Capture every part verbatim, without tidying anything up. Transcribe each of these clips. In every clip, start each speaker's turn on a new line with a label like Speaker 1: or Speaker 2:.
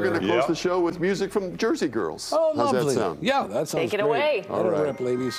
Speaker 1: We're going to close
Speaker 2: Yep.
Speaker 1: the show with music from Jersey Girls.
Speaker 3: Oh,
Speaker 1: How's
Speaker 3: lovely.
Speaker 1: that sound?
Speaker 3: Yeah, that sounds
Speaker 4: Take it
Speaker 3: great.
Speaker 4: away.
Speaker 3: Let
Speaker 1: All
Speaker 3: it
Speaker 1: right.
Speaker 3: rip, ladies.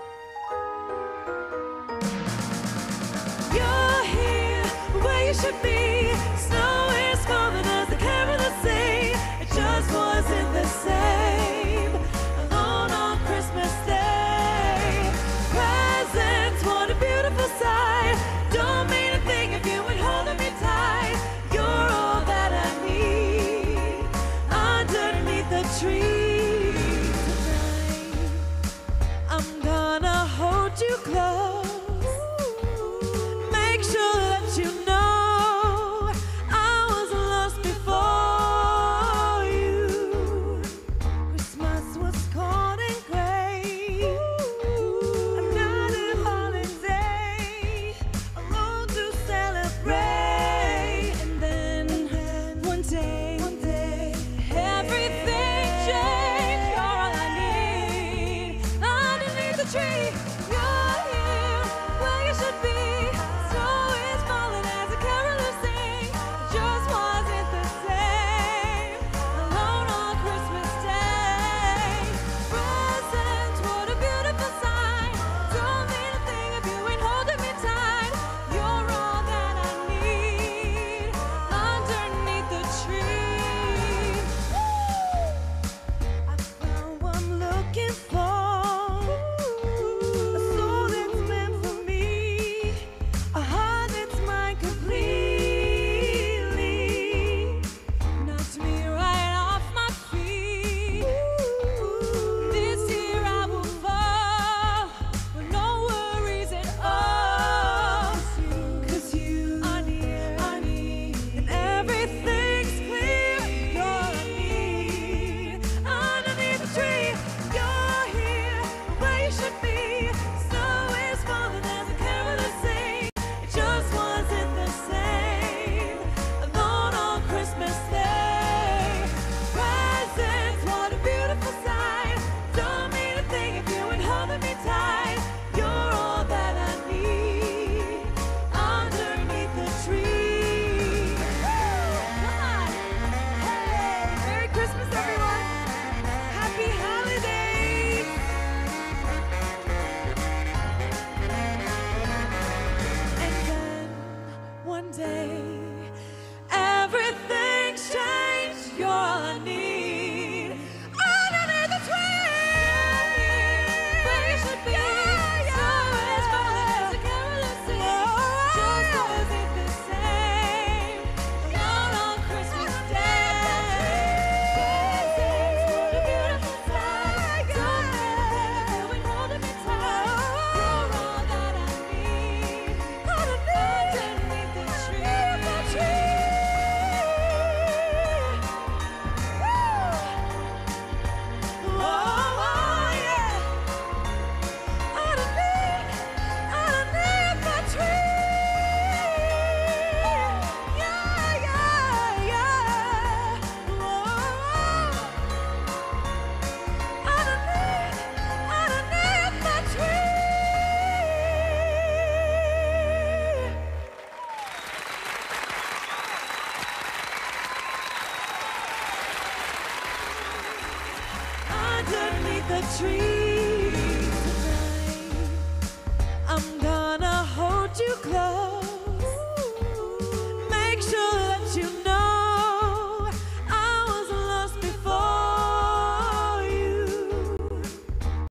Speaker 5: You're here where you should be. Snow is falling as the carolers sing. It just wasn't the same alone on Christmas Day. Presents, what a beautiful sight. Don't mean a thing if you ain't holding me tight. You're all that I need underneath the tree tonight. I'm gonna hold you close. Make sure that you know I was lost before you. Christmas was cold and gray. Another holiday, a road to celebrate. And then one day, one day, everything changed. You're all I need underneath the tree. You're here where you should be. Snow is falling as the carolers sing. It just wasn't the same alone on Christmas Day. Presents, what a beautiful sign. Don't mean a thing if you ain't holding me tight. You're all that I need underneath the tree. I found what I'm looking for. A soul that's meant for me. A heart that's mine completely. Knocks me right off my feet. This year I will fall with no worries at all. 'Cause you are near, I need, and everything's clear. You're all I need underneath the tree. You're here where you should be. Snow is falling as the carolers sing. It just wasn't the same alone on Christmas Day. Presents, what a beautiful sight. Don't mean a thing if you ain't holding me tight. You're all that I need underneath the tree. Come on. Hey, Merry Christmas, everyone. Happy holidays. And then one day, everything's changed. You're all I need underneath the tree. Where you should be. Snow is falling as the carolers sing. Just wasn't the same alone on Christmas Day. Presents, what a beautiful sight. Don't let you ain't holding me tight. You're all that I need underneath the tree. Woo! Oh, yeah. Underneath, underneath the tree. Yeah, yeah, yeah. Whoa. Underneath, underneath the tree. Underneath the tree tonight, I'm gonna hold you close.